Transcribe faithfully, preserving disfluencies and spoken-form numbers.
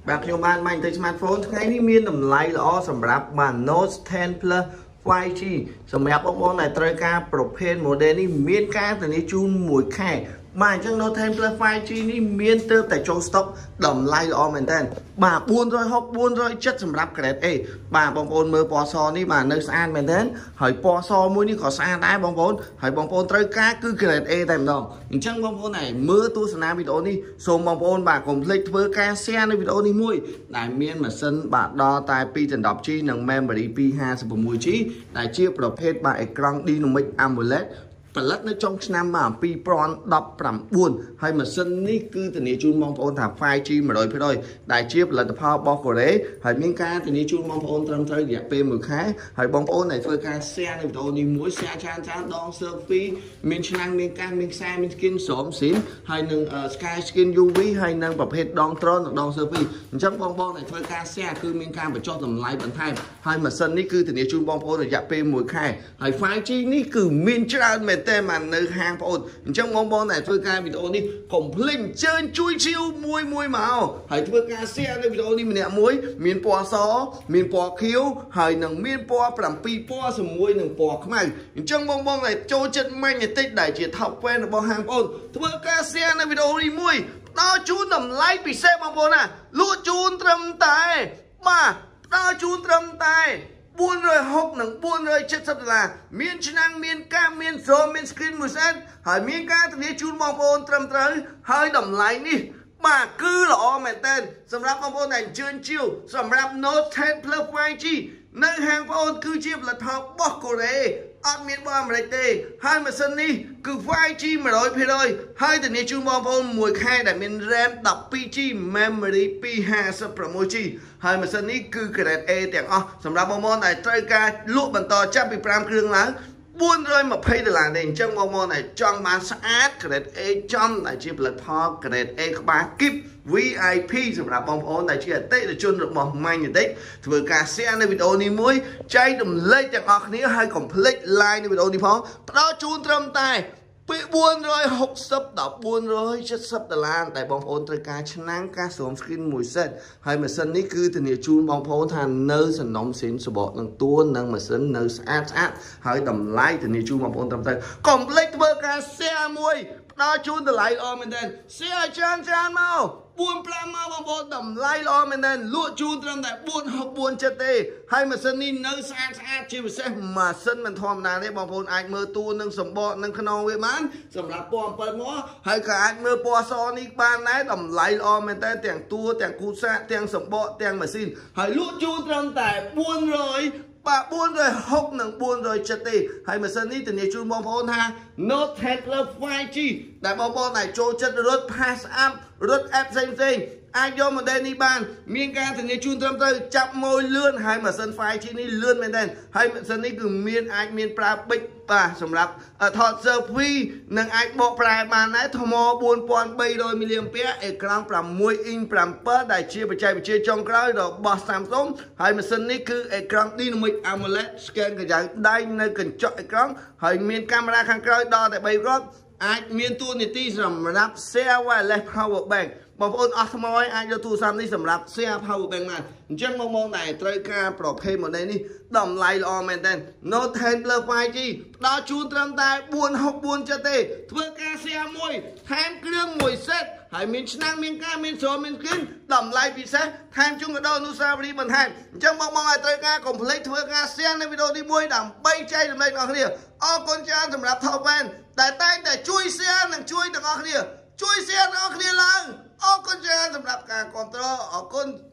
បាទខ្ញុំបានមកទៅ smartphone ថ្ងៃនេះមានតម្លៃល្អសម្រាប់បាទ Note 10 Plus ហ្វៃ ជី សម្រាប់បងប្អូនដែលត្រូវការប្រភេទ model នេះមានការធានាជូនមួយខែបាទអញ្ចឹង Note 10 Plus ហ្វៃ ជី នេះមានទៅតែចូល stock តម្លៃល្អមែនតើបាទ460 470សម្រាប់ grade A បាទបងប្អូនមើលពណ៌សនេះបាទនៅស្អាតមែនតើហើយពណ៌សមួយនេះក៏ស្អាតដែរបងប្អូនហើយបងប្អូនត្រូវការគឺ grade A តែម្ដងអញ្ចឹងបងប្អូនដែលមើលទស្សនាវីដេអូនេះសូមបងប្អូនបាទកុំភ្លេចធ្វើការ share នៅវីដេអូនេះមួយដែលមានម៉ាស៊ីនបាទដល់តែ two tenជី និង memory two fifty-sixជី ដែលជាប្រភេទបាទអេក្រង់ Dynamic AMOLEDផលិតនៅចុងឆ្នាំបាទtwo thousand nineteenហើយម៉ាស៊ីននេះគឺធានាជូនបងប្អូនថា ហ្វៃ ជី one hundred percent ដែលជាផលិតផលរបស់កូរ៉េហើយមានការធានាជូនបងប្អូនត្រឹមត្រូវរយៈពេលមួយខែហើយបងប្អូនដែលធ្វើការ share នៅវីដេអូនេះមួយ share ច្រើនច្រើនដង selfie មានឆ្នាំងមានកាសមានខ្សែមាន skin ស្រោមស៊ីនហើយនឹង sky skin ยู វី ហើយនឹងប្រភេទដងត្រនិងដង selfie អញ្ចឹងបងប្អូនដែលធ្វើការ share គឺមានការបញ្ចុះតម្លៃបន្ថែមហើយម៉ាស៊ីននេះគឺធានាជូនបងប្អូនរយៈពេលមួយខែហើយ ហ្វៃ ជី នេះគឺមានច្រើនមែនតែបាននៅហាងបងប្អូនអញ្ចឹងបងប្អូនដែលធ្វើការវីដេអូនេះកុំភ្លេចអញ្ជើញជួយឈៀវមួយមួយមកហើយធ្វើការ share នៅវីដេអូនេះម្នាក់មួយមានពណ៌សមានពណ៌ខៀវហើយនឹងមានពណ៌sevenពណ៌ជាមួយនឹងពណ៌ខ្មៅអញ្ចឹងបងប្អូនដែលចូលចិត្ត Magnetic ដែលជា top fan របស់ហាងបងប្អូនធ្វើការ share នៅវីដេអូនេះមួយដល់ជូនតម្លៃពិសេសបងប្អូនណាលក់ជូនត្រឹមតែបាទដល់ជូនត្រឹមតែfour sixtyនិងfour seventyដុល្លារមានឆ្នាំងមានកាសមានស្រោមមាន screen មួយសេតហើយមានការធានាជូនបងប្អូនត្រឹមត្រូវហើយតម្លៃនេះបាទគឺល្អមែនតើសម្រាប់បងប្អូនដែលអញ្ជើញជាវសម្រាប់ Note 10 Plus ហ្វៃ ជី នៅហាងបងប្អូនគឺជាផលិតផលរបស់កូរ៉េអត់មានរបស់អាមេរិកទេហើយម៉ាស៊ីននេះគឺ ហ្វៃ ជី one hundred percent ហើយធានាជូនបងប្អូនមួយខែដែលមាន RAM twelveជី memory two fifty-sixជី ហើយម៉ាស៊ីននេះគឺ grade A ទាំងអស់សម្រាប់បងប្អូនដែលត្រូវការលក់បន្តចាប់ពីfiveគ្រឿងឡើងfour twentyដុល្លារទេអញ្ចឹងបងប្អូនដែលចង់បានស្អាត grade A ចំដែលជាផលិតផល grade A ក្បាលគីប វី អាយ พี សម្រាប់បងប្អូនដែលជាអតិថិជនរបស់ Magnetic ធ្វើការ share នៅវីដេអូនេះមួយចែករំលែកទាំងអស់គ្នាហើយកុំភ្លេច like នៅវីដេអូនេះផងផ្ដល់ជូនត្រឹមតែពីfour sixtyដល់four seventyដុល្លារដែលបងប្អូនត្រូវការឆ្នាំងកាសស្រោម screen មួយសេតហើយម៉ាស៊ីននេះគឺធានាជូនបងប្អូនថានៅសំណុំស៊ីនសបកនឹងតួនិងម៉ាស៊ីននៅស្អាតស្អាតហើយតម្លៃធានាជូនបងប្អូនត្រឹមត្រូវកុំភ្លេចធ្វើការ share មួយផ្ដល់ជូនតម្លៃល្អមែនទែន share ច្រើនច្រើនមកfour fiveមកបងប្អូនតម្លៃល្អមែនទែនលក់ជូនត្រឹមតែfour sixtyទេហើយម៉ាស៊ីននេះនៅស្អាតស្អាតជាពិសេសម៉ាស៊ីនមិនធម្មតាទេបងប្អូនអាចមើលតួនិងសម្បកនិងខ្នងវាបានសម្រាប់ពណ៌អំពិលមកហើយក៏អាចមើលពណ៌សនេះបានដែរតម្លៃល្អមែនទែនទាំងតួទាំងគូសាទាំងសម្បកទាំងម៉ាស៊ីនហើយលក់ជូនត្រឹមតែfour hundredបាទfour sixtyនិងfour seventyទេហើយម៉ាស៊ីននេះធានាជូនបងប្អូនថា Note 10 Plus ហ្វៃ ជី ដែលបងប្អូនដែលចូលចិត្តរត់ Pass App រត់ App ផ្សេងផ្សេងអាចយក model នេះបានមានការធានាជូនត្រឹមត្រូវចាប់ម៉ួយលឿនហើយម៉ាស៊ីន ហ្វៃ ជី នេះលឿនមែនទែនហើយម៉ាស៊ីននេះគឺមានអាចមានប្រើប៊ិចបាទសម្រាប់ថត selfie និងអាចបកប្រែបានដែរថ្មfour thousand three hundred milliampere អេក្រង់six inch sevenដែលជាបច្ចេកវិទ្យាចុងក្រោយរបស់ Samsung ហើយម៉ាស៊ីននេះគឺអេក្រង់ Dynamic AMOLED scan កម្ដៅដៃនៅកញ្ចក់អេក្រង់ហើយមានកាមេរ៉ាខាងក្រោយដល់តែthreeគ្រាប់អាចមានតួនាទីសម្រាប់ share wireless power bank បងប្អូនអស់ថ្មហើយអាចយកទូរស័ព្ទនេះសម្រាប់ share power bank បានអញ្ចឹងបងប្អូនដែលត្រូវការប្រភេទ model នេះតម្លៃល្អមែនតើ Note 10 Plus ហ្វៃ ជី ផ្ដល់ជូនត្រឹមតែfour sixtyទេធ្វើការ share មួយថែមគ្រឿងមួយសេតហើយមានឆ្នាំងមានកាសមានស្រោមមានគ្រឿងតម្លៃពិសេសថែមជូនកាដូអនុស្សាវរីយ៍បន្ថែមអញ្ចឹងបងប្អូនឲ្យត្រូវការកុំភ្លេចធ្វើការ share នៅវីដេអូនេះមួយដើម្បីចែករំលែកដល់អ្នកអរគុណច្រើនសម្រាប់ Top Fan ដែលតែងតែជួយ share និងជួយទាំងអស់គ្នាជួយ share ទាំងអស់គ្នាឡើងអរគុណច្រើនសម្រាប់ការគាំទ្រអរគុណ